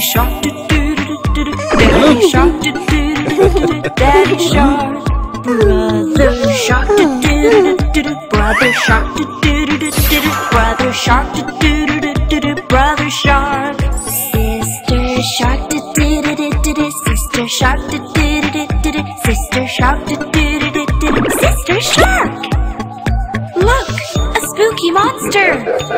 Shark, Daddy Shark, Daddy Shark, Brother Shark, Brother Shark, Brother Shark, Brother Shark, Sister Shark, Sister Shark, Sister Shark, Sister Shark. Look, a spooky monster.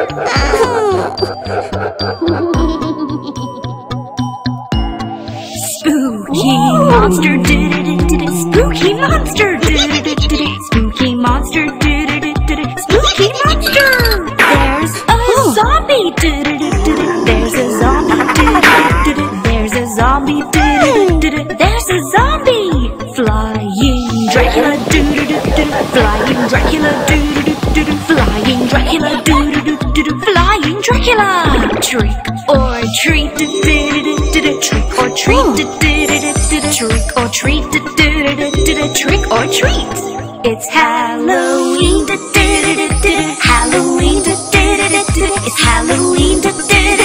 Spooky monster, spooky monster, spooky monster, spooky monster. There's a zombie, there's a zombie, there's a zombie, there's a zombie. Flying Dracula, flying Dracula, flying Dracula, flying Dracula. Trick or treat, trick or treat, trick or treat, trick or treat. It's Halloween, Halloween, it's Halloween,